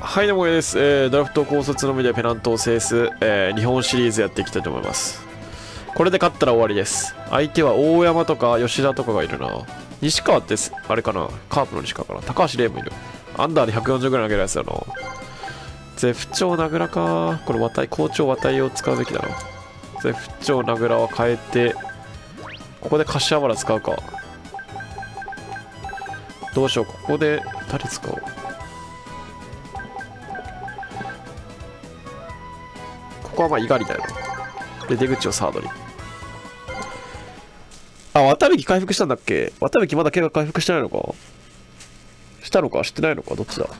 はい、どうもです。ドラフト高卒のみでペナントを制す、日本シリーズやっていきたいと思います。これで勝ったら終わりです。相手は大山とか吉田とかがいるな。西川ってあれかな、カープの西川かな。高橋礼もいる。アンダーで140ぐらい投げるやつだな。絶不調名倉か。これ好調渡井を使うべきだな。絶不調名倉は変えて、ここで柏原使うか。どうしよう、ここで誰使おう。ここはまあ猪狩だよな。で、出口をサードに。あ、綿引回復したんだっけ。綿引まだ怪我回復してないのか。したのかしてないのか、どっちだ。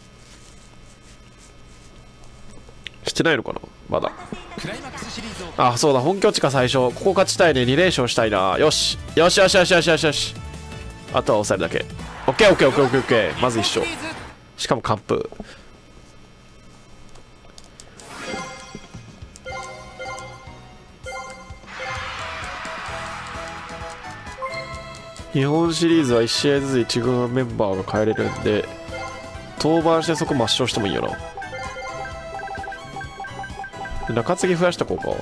してないのかなまだ。あ、そうだ、本拠地か最初。ここ勝ちたいね。2連勝したいな。よし。よしよしよしよしよしよし。あとは抑えるだけ。オッケーオッケーオッケーオッケーオッケー。まず一勝。しかも完封。日本シリーズは1試合ずつ1軍メンバーが変えれるんで、登板してそこ抹消してもいいよな。で中継ぎ増やしたこうか。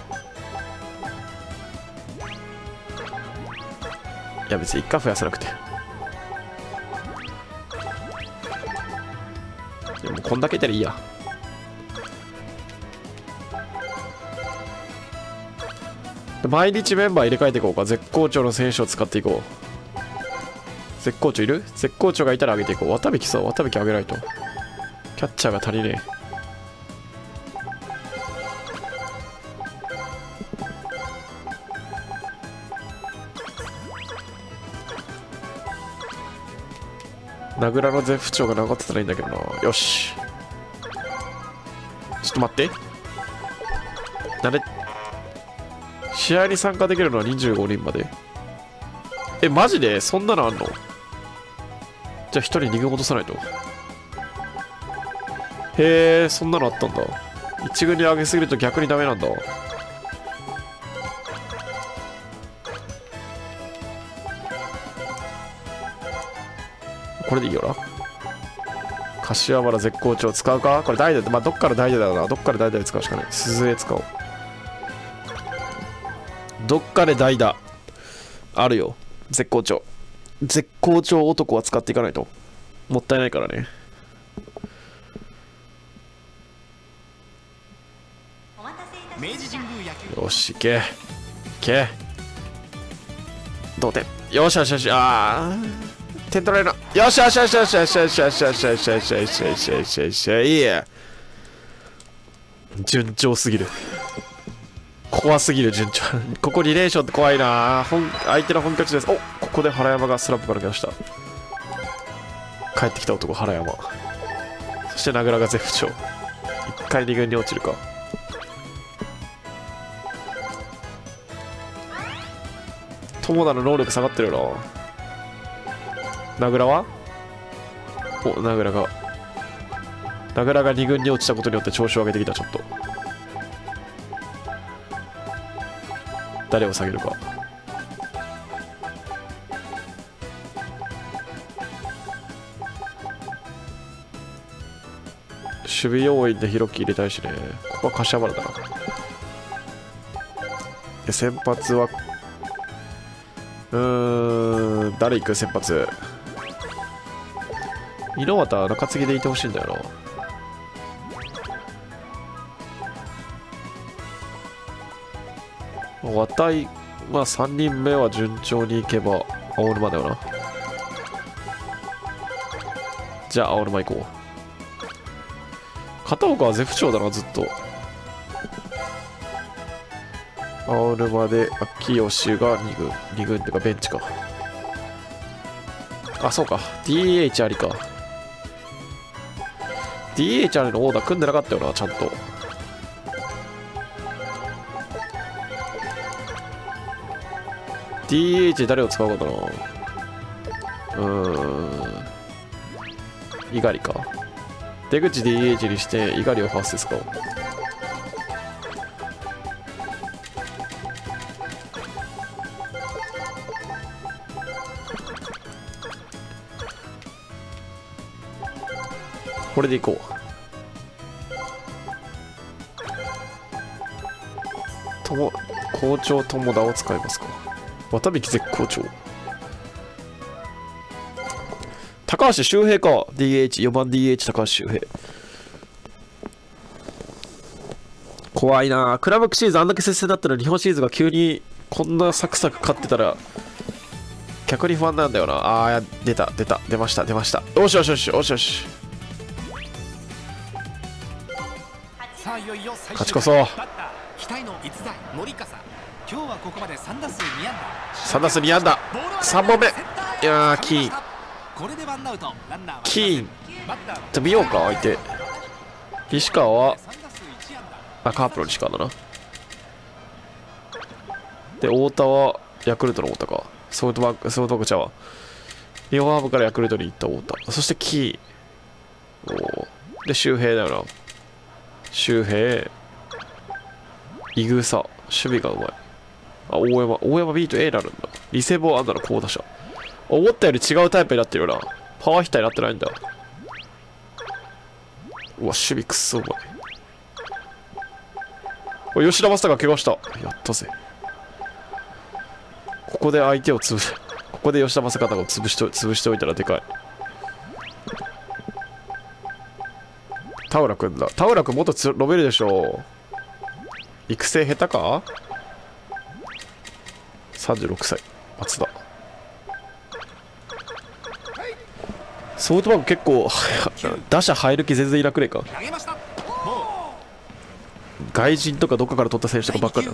いや別に1回増やさなくて。でもこんだけいたらいいや。で毎日メンバー入れ替えていこうか。絶好調の選手を使っていこう。絶好調いる？絶好調がいたら上げていこう。綿引さ、綿引上げないと。キャッチャーが足りねえ。名倉の絶不調が残ってたらいいんだけどな。よし。ちょっと待って。試合に参加できるのは25人まで。え、マジでそんなのあんの？じゃあ1人2軍落とさないと。へえ、そんなのあったんだ。1軍に上げすぎると逆にダメなんだ。これでいいよな。柏原絶好調使うか。これ代打で、まあどっから代打だろうな。どっから代打で使うしかない。鈴江使おう。どっかで代打あるよ。絶好調男は使っていかないともったいないからね。よし、いけ同点。よしよしよし。あー点取られるな。よしよしよしよしよしよしよしよしよしよしよしよしよしよし。いいや、順調すぎる。怖すぎる順調。ここ2連勝って怖いな。相手の本拠地です。お、ここで原山がスランプから来ました。帰ってきた男原山。そして名倉が絶不調。1回2軍に落ちるか。友田の能力下がってるよな。名倉は名倉が2軍に落ちたことによって調子を上げてきた。ちょっと誰を下げるか。守備要員で広木入れたいしね。ここは柏原だな。で先発は誰行く？先発猪俣中継ぎでいてほしいんだよな。渡井、まあ3人目は順調にいけば青沼だよな。じゃあ青沼行こう。片岡は絶不調だなずっと。青沼で秋吉が2軍ってかベンチか。あ、そうか DH ありか。 DH ありのオーダー組んでなかったよなちゃんと。DH 誰を使うかだな。猪狩か。出口 DH にして猪狩をファースト使おう。これでいこう。 好調友田を使いますか。渡引絶好調。高橋周平か。 DH4 番 DH 高橋周平。怖いな。クラブシリーズあんだけ接戦だったら日本シリーズが急にこんなサクサク勝ってたら逆に不安なんだよな。出ました。よし。勝ちこそ。今日はここまで3打数2安打。3本目。いやー、キーン。見ようか、相手。西川は、カープの西川だな。で、太田は、ヤクルトの太田か。ソフトバンクちゃうわ。日本ハムからヤクルトに行った太田。そして、キー。で、周平だよな。周平。イグサ。守備がうまい。大山 B と A になるんだ。リセボあんなの好打者。思ったより違うタイプになってるよな。パワーヒッターになってないんだ。うわ、守備くっそうまい。これ吉田正尚怪我した。やったぜ。ここで相手をここで吉田正尚を潰しておいたらでかい。田浦君だ。田浦君もっと伸びるでしょう。育成下手か。36歳松田。ソフトバンク結構打者入る気全然いなくねえか。外人とかどっかから取った選手とかばっかりだ。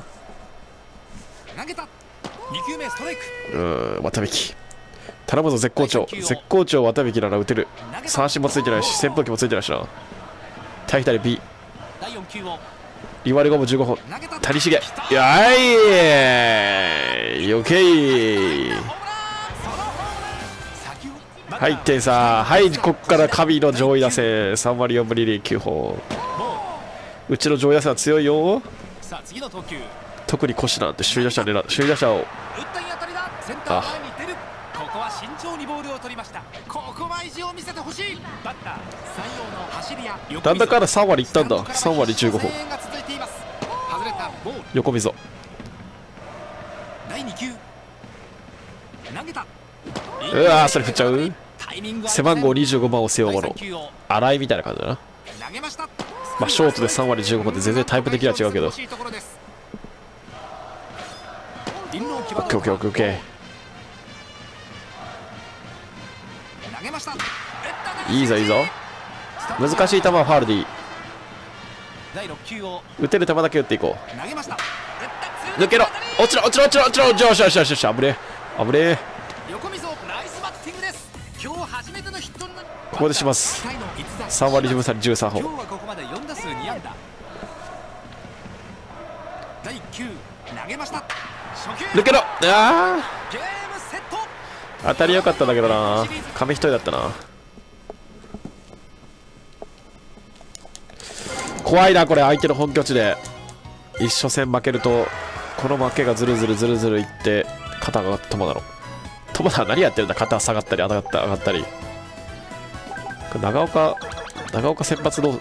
渡引頼むぞ。絶好調渡引なら打てる。三振もついてないし扇風機もついてないしな。対左 B リワルゴム15本。谷繁。やい余計。はい、1点差。はい、ここから神の上位打線。3割4分2厘9本。うちの上位打線は強いよ。特に腰なんて首位打者を。なんだから3割いったんだ。3割15本。横溝。うわー、それ振っちゃう。背番号25番を背負うもの。荒井みたいな感じだな。まあショートで3割15本って全然タイプ的には違うけど。オッケー。いいぞ。難しい球はファウルでいい。打てる球だけ打っていこう。抜けろ。落ちろ。よし。危ねえ。ここでします。3割13厘13本。抜けろ。当たり良かったんだけどな。紙一重だったな。怖いなこれ。相手の本拠地で一初戦負けるとこの負けがずるずるいって肩が友田は何やってるんだ。肩下がったり上がったり。長岡先発どう。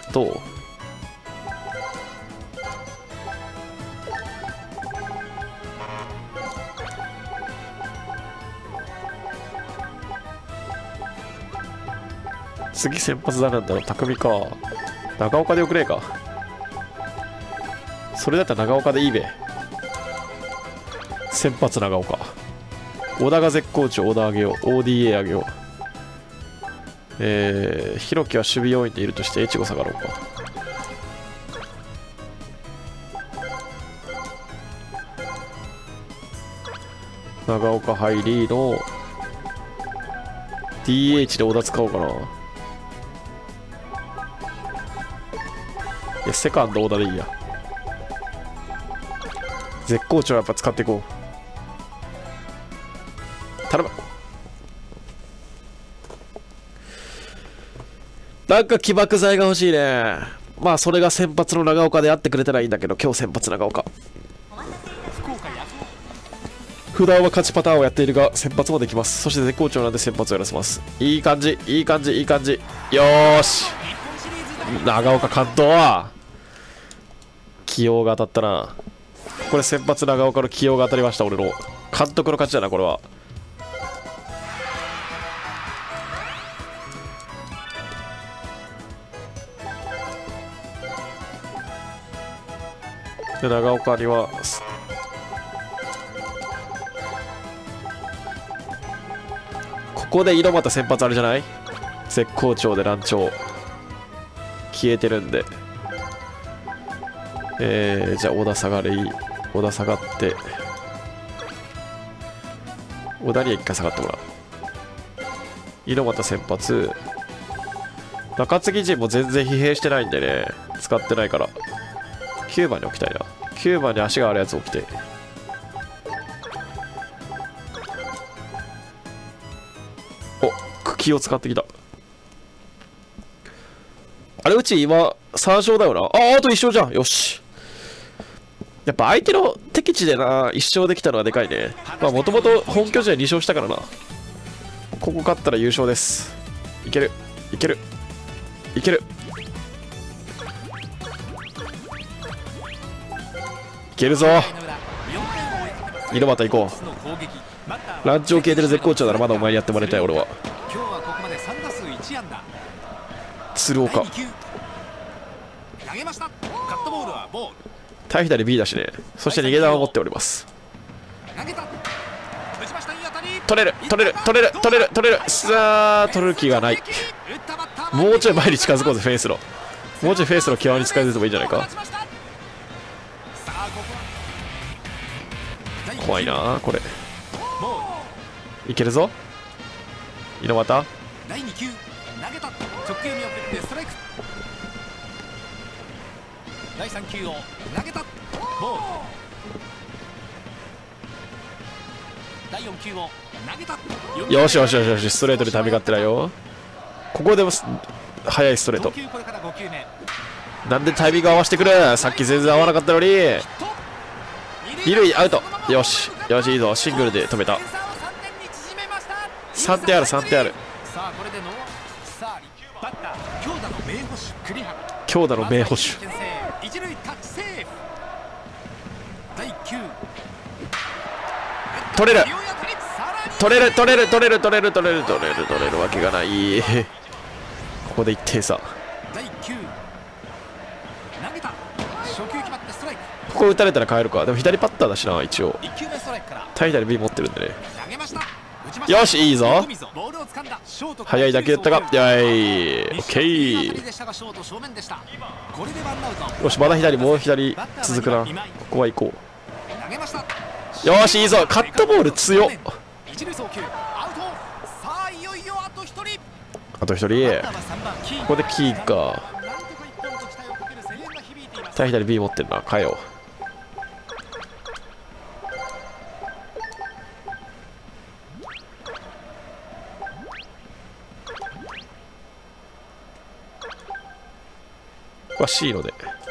次先発誰なんだろう。匠か。長岡でよくねえか。それだったら長岡でいいべ。先発長岡。小田が絶好調。小田上げよう。 ODA 上げよう。弘樹は守備要員でいるとして越後下がろうか。長岡入りの DH で小田使おうかな。いやセカンド小田でいいや。絶好調はやっぱ使っていこう。頼む。なんか起爆剤が欲しいね。まあそれが先発の長岡であってくれたらいいんだけど、今日先発長岡。普段は勝ちパターンをやっているが先発もできます。そして絶好調なんで先発をやらせます。いい感じ。よーし、長岡完投。起用が当たったな。 これ先発長岡の起用が当たりました。俺の監督の勝ちだなこれは。で長岡にはここで猪俣先発あるじゃない。絶好調で乱調消えてるんで、じゃあ小田下がれ。いい小田下がって小田には一回下がってもらう。猪俣先発。中継ぎ陣も全然疲弊してないんでね、使ってないから9番に置きたいな。9番に足があるやつ置きて。お、茎を使ってきた。あれうち今3勝だよな。あと1勝じゃん。よし。やっぱ相手の敵地でな1勝できたのはでかいね。まあもともと本拠地で2勝したからな。ここ勝ったら優勝です。いけるいけるいけるいけるぞ。猪俣行こう。ランチを消えてる絶好調ならまだお前にやってもらいたい。俺は鶴岡対左 B だしね。そして逃げ玉を持っております。取れる取れる取れる取れる取れる。さあ取る気がない。もうちょい前に近づこうぜ。フェイスのもうちょいフェイスの際に近づいてもいいんじゃないか。怖いなこれ。いけるぞ猪俣。 第3球を投げたボール。第4球を投げた。 よしよしよしよし。ストレートでタイミング合ってないよ。ここでも速いストレート。なんでタイミング合わせてくる。さっき全然合わなかったのに。二塁アウト。よしよしいいぞ。シングルで止めた。3点ある3点ある。強打の名捕手。取れる取れる取れる取れる取れる取れる取れる取れるわけがない。ここで1点差。ここ打たれたら変えるか。でも左パッターだしな一応。対左 B 持ってるんでね。よしいいぞ。速い打球だったが。やいオッケー。よしまだ左もう左続くな。ここは行こう。よしいいぞ。カットボール強っ。あと1人。ここでキーか。対左 B 持ってるな。変えよう。シーロで。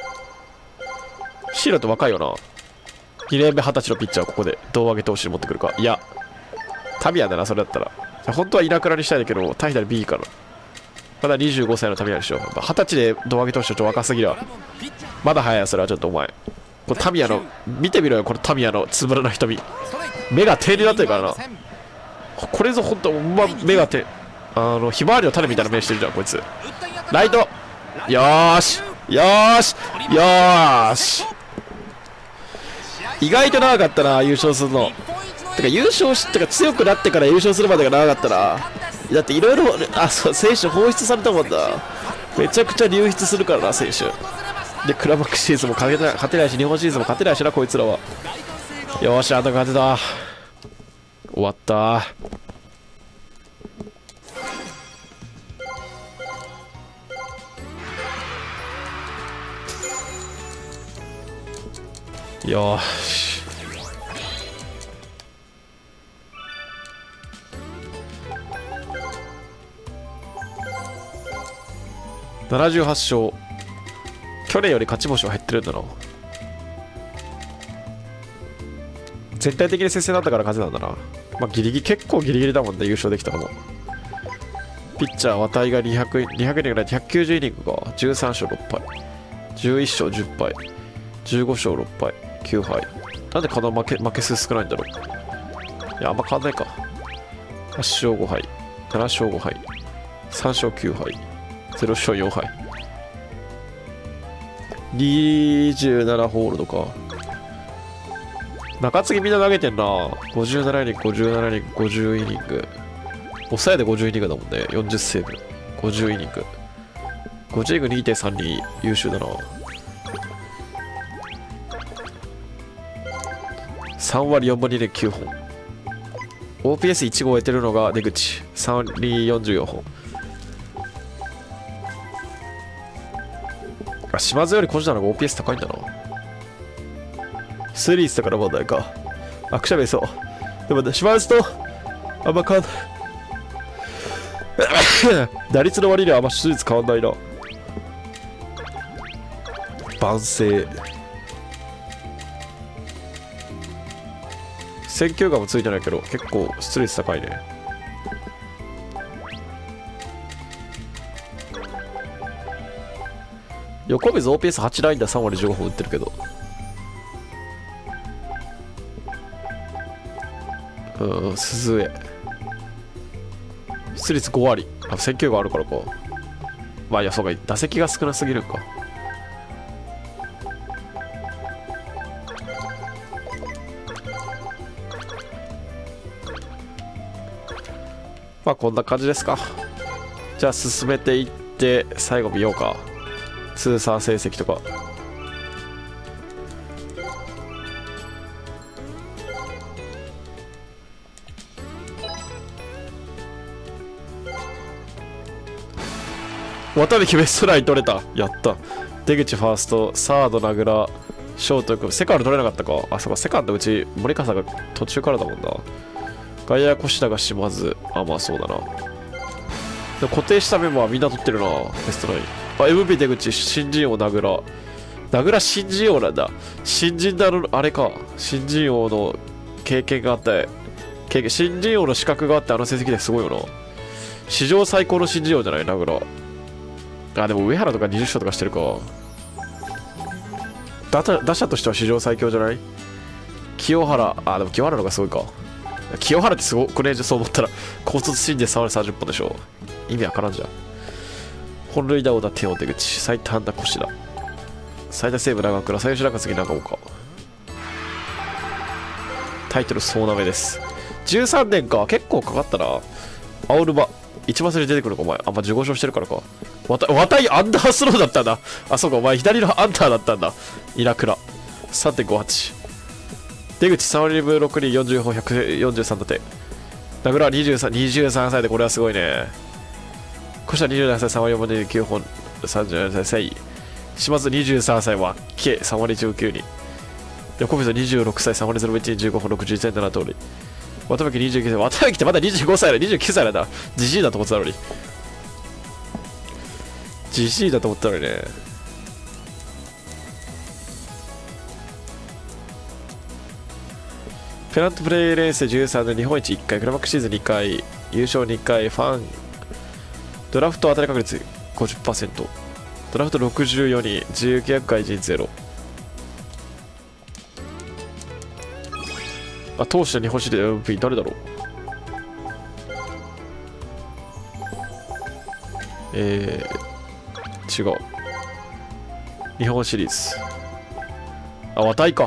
シーロって若いよな。2年目20歳のピッチャーをここで胴上げ投手に持ってくるか。いやタミヤだなそれだったら。本当は稲倉にしたいんだけど対左 B から。まだ25歳のタミヤでしょ。20歳で胴上げ投手ちょっと若すぎるわ。まだ早いやそれはちょっとお前。これタミヤの見てみろよ。これタミヤのつぶらな瞳。目が手になってるからな。これぞ本当目が手ひまわりの種みたいな目してるじゃんこいつ。ライトよーしよーしよーし。意外と長かったな優勝するの。てか優勝してか強くなってから優勝するまでが長かったな。だっていろいろ選手放出されたもんな。めちゃくちゃ流出するからな選手で。クラマックスシリーズも勝てないし日本シリーズも勝てないしなこいつらは。よーしあと勝てた。終わったよし。78勝。去年より勝ち星は減ってるんだな。全体的に接戦だったから勝てたんだな。まあギリギリ結構ギリギリだもんね優勝できたのも。ピッチャー渡井が200イニングぐらい190イニングが13勝6敗11勝10敗15勝6敗 9敗。なんで負け数少ないんだろう。いや、あんま変わんないか。8勝5敗。7勝5敗。3勝9敗。0勝4敗。27ホールドか。中継ぎみんな投げてんな。57イニング、57イニング、50イニング。抑えで50イニングだもんね。40セーブ。50イニング。50イニング 2.32 優秀だな。3割4分2厘9本。OPS1 号を得てるのが出口。3割44本。あ、島津より小島の方が OPS 高いんだな。スリースだから問題か。あ、くしゃべりそう。でも、島津と、あんま変わんない。打率の割にはあんま出率変わんないな。万世。選球眼もついてないけど、結構出率高いね。横水 OPS8 ラインだ。3割15本打ってるけど。鈴江。出率5割。あ、選球眼あるからか。まあ、いや、そうか。打席が少なすぎるか。まあこんな感じですか。じゃあ進めていって最後見ようか。通算成績とか。渡辺ベストライン取れた。やった。出口ファースト、サード名倉、ショート君、セカンド取れなかったか。あ、そうか、セカンドうち森笠が途中からだもんな。外野越田が島津。あ、まあそうだな。でも固定したメンバーはみんな取ってるな。ベストライン。あ、MVP 出口、新人王名倉。名倉新人王なんだ。新人だろ、あれか。新人王の経験があって、新人王の資格があってあの成績ですごいよな。史上最高の新人王じゃない名倉。あ、でも上原とか20勝とかしてるか。打者としては史上最強じゃない？清原、あ、でも清原の方がすごいか。清原ってすごくね、そう思ったら高卒新で3割30本でしょ。意味わからんじゃん。本塁打王だ天王出口、最多安打越田、最多セーブ長倉、最優秀中継ぎ長岡。タイトル総なめです。13年か。結構かかったな。青沼一番最初に出てくるか。お前あんま15勝してるからか。渡井アンダースローだったんだ。あ、そうか、お前左のアンダーだったんだ。稲倉 3.58。 出口3割分6厘40本143打点。名倉23歳でこれはすごいね。小下27歳3割4分で9本37歳。島津23歳は計3割19厘。横溝26歳3割0分1厘15本61.7通り。渡辺29歳。渡辺ってまだ25歳だ。29歳なんだ。ジジイだと思ってたのに。ジジイだと思ったのにね。ペナントプレイレース13で日本一1回、クラマックスシーズン2回、優勝2回、ファン、ドラフト当たり確率 50%、ドラフト64人、自由契約外人0。あ、投手で日本シリーズ MVP 誰だろう。違う。日本シリーズ。あ、渡井か。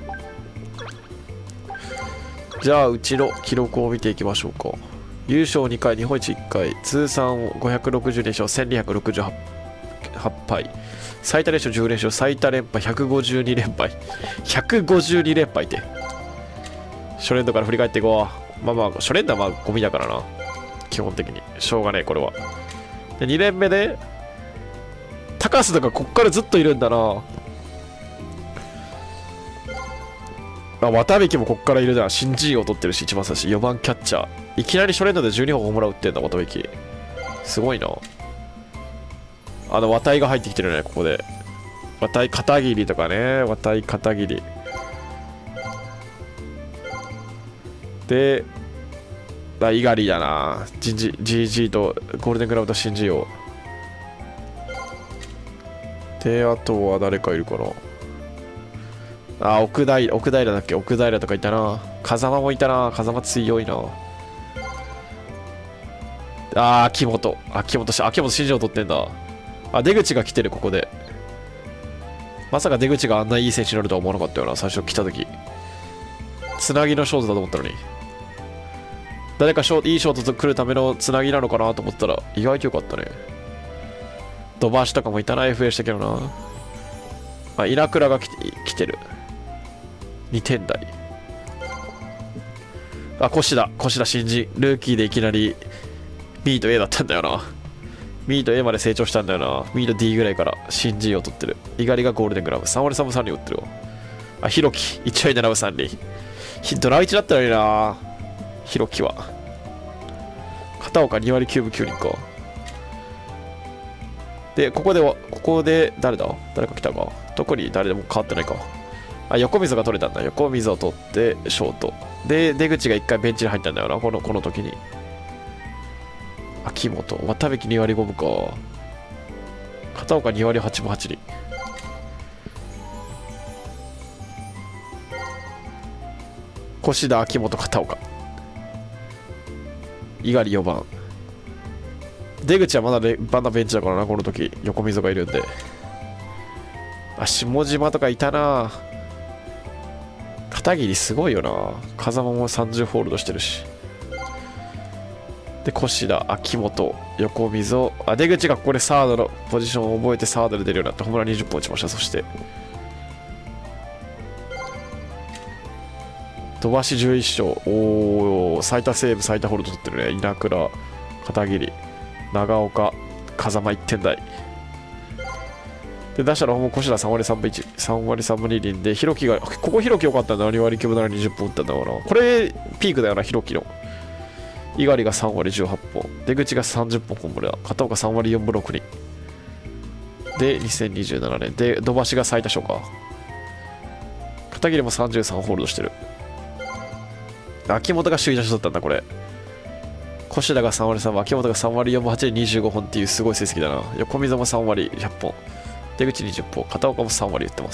じゃあ、うちの記録を見ていきましょうか。優勝2回、日本一1回、通算562勝、1268敗、最多連勝10連勝、最多連敗152連敗。152連敗って。初年度から振り返っていこう。まあまあ、初年度はまあゴミだからな。基本的に。しょうがねえ、これは。で、2年目で、高須とかこっからずっといるんだな。あ、渡辺もこっからいるな。新人王取ってるし、一番最初4番キャッチャー。いきなり初年度で12本ホームラン打ってんだ、渡辺。すごいな。渡井が入ってきてるね、ここで。渡井片桐とかね。渡井片桐。で、猪狩だな。GG とゴールデングラブと新人王。で、あとは誰かいるかな。 あ、奥平だっけ、奥平とかいたな。風間もいたな。風間強いな。秋元新庄取ってんだ。出口が来てる、ここで。まさか出口があんないい選手になるとは思わなかったよな、最初来た時。つなぎのショートだと思ったのに。誰かいいショートと来るためのつなぎなのかなと思ったら、意外とよかったね。土橋とかもいたな、FA したけどな。稲倉が来てる。2点台。越田新人。ルーキーでいきなり、ミート A だったんだよな。ミート A まで成長したんだよな。ミート D ぐらいから新人を取ってる。猪狩がゴールデングラブ。3割3分3厘打ってるわ。ひろき。1割7分3厘。ドラ1だったのにな。ひろきは。片岡2割9分9厘か。で、ここで誰か来たか。特に誰でも変わってないか。横溝が取れたんだ。横溝を取って、ショート。で、出口が1回ベンチに入ったんだよな。この時に。秋元。渡部2割5分か。片岡2割8分8厘。越田、秋元、片岡。猪狩4番。出口はまだベンチだからな、この時。横溝がいるんで。下島とかいたな。片桐すごいよな。風間も30ホールドしてるし。で、越田、秋元、横溝。出口がここでサードのポジションを覚えてサードで出るようになってホームラン20本打ちました。そして、飛ばし11勝。最多セーブ、最多ホールド取ってるね。稲倉、片桐、長岡、風間1点台。で、打者の方も越田3割3分1、3割3分2厘で、ひろきが、ここひろき良かったんだ。2割9分7厘20本打ったんだから。これ、ピークだよな、ひろきの。猪狩が3割18本。出口が30本ホームラン。片岡3割4分6厘。で、2027年。で、土橋が最多勝か。片桐も33ホールドしてる。秋元が首位打者だったんだ、これ。越田が3割3分、秋元が3割4分8厘25本っていうすごい成績だな。横溝も3割100本。出口20本。片岡も3割打ってます。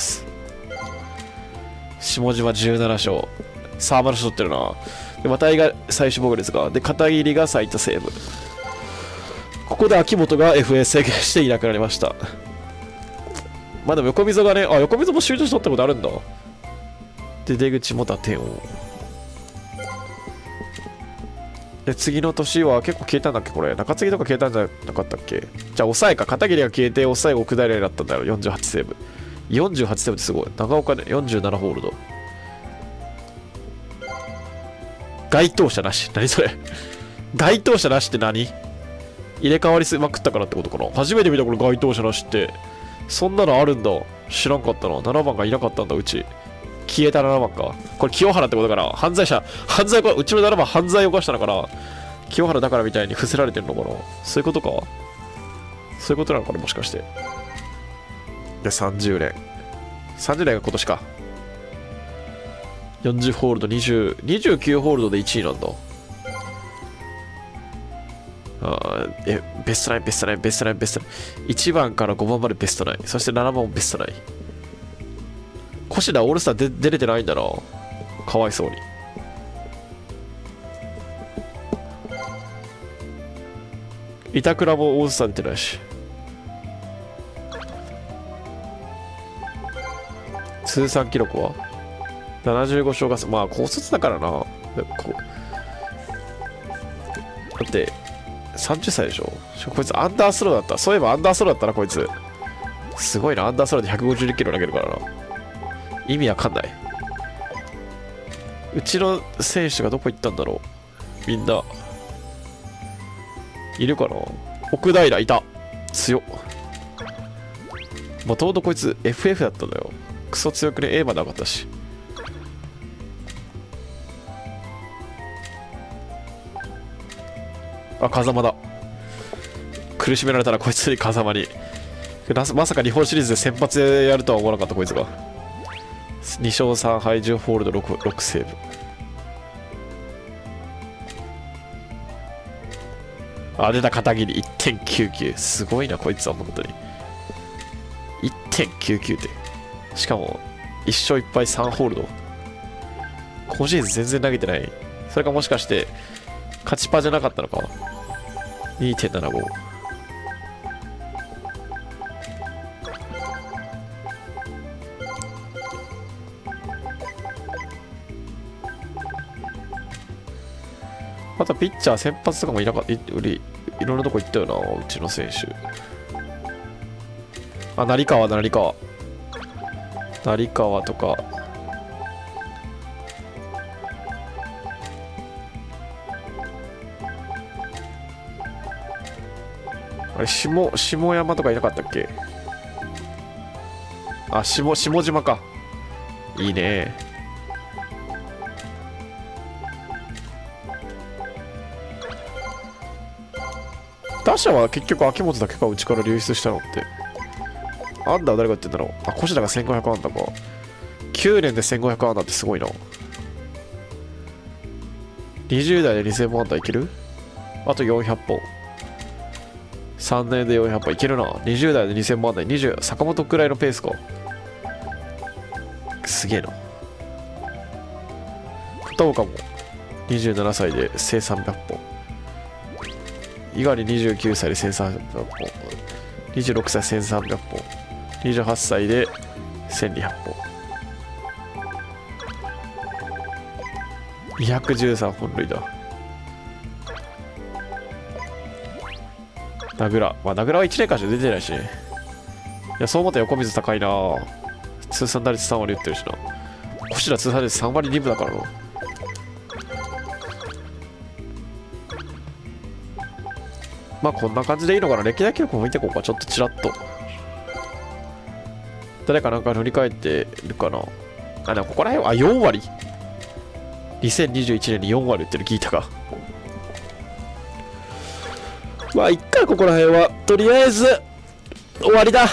下島17勝。沢村賞取ってるな。で、またが最終防御率が。で、片桐が最多セーブ。ここで秋元が FA 制限していなくなりました。まあでも横溝がね、横溝も首位打者取ったことあるんだ。で、出口も打点を。で、次の年は結構消えたんだっけこれ。中継ぎとか消えたんじゃなかったっけ。じゃあ、抑えか。片桐が消えて、抑えが奥平になったんだよ。48セーブ。48セーブってすごい。長岡で47ホールド。該当者なし。何それ。該当者なしって何？入れ替わりまくったからってことかな。初めて見たこれ該当者なしって。そんなのあるんだ。知らんかったな。7番がいなかったんだ、うち。消えた7番か。これ清原ってことかな。うちの7番犯罪を犯したのかな。清原だからみたいに伏せられてるのかな。そういうことか。そういうことなのかな、もしかして。で、30年。30年が今年か。40ホールド、29ホールドで1位なんだ。ベストナイン。1番から5番までベストナイン。そして7番もベストナイン。越田オールスター出れてないんだな。かわいそうに。板倉もオールスター出てないし。通算記録は75勝が、まあ高卒だからな。だって30歳でしょ。こいつアンダースローだった。そういえばアンダースローだったな、こいつ。すごいな、アンダースローで152キロ投げるからな。意味わかんない。うちの選手がどこ行ったんだろう。みんな。いるかな。奥平いた。強っ。もともとこいつ FF だったんだよ。クソ強くね。A まで上がったし。風間だ。苦しめられたらこいつに風間に。まさか日本シリーズで先発でやるとは思わなかったこいつが。2勝3敗10ホールド 6セーブ。出た片桐 1.99。すごいなこいつは本当に。1.99 って。しかも 1勝1敗3ホールド。今シーズン全然投げてない。それかもしかして勝ちパじゃなかったのか。 2.75。 あとはピッチャー先発とかもいなかった。いろんなとこ行ったよな、うちの選手。あ、成川とか。あれ、下山とかいなかったっけ。あ、下島か。いいね。打者は結局秋元だけか、うちから流出したのって。アンダー誰が言ってんだろう。あ、越田が1500アンダーか。9年で1500アンダーってすごいな。20代で2000アンダーいける？あと400本。3年で400本いけるな。20代で2000アンダー。20、坂本くらいのペースか。すげえな。片岡も27歳で1300本。猪狩29歳で1300本。26歳1300本。28歳で1200本。213本塁打。名倉。まあ、名倉は1年間しか出てないしね。いや、そう思ったら横水高いな。通算打率3割打ってるしな。越田通算打率3割2分だからな。まあこんな感じでいいのかな。歴代記録も見ていこうか。ちょっとちらっと。誰かなんか振り返ってるかな。あ、でもここら辺は、あ、4割。2021年に4割打ってるギータが。まあ、いっか、ここら辺は。とりあえず、終わりだ。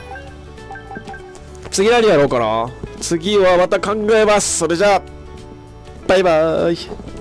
次何やろうかな。次はまた考えます。それじゃあ、バイバーイ。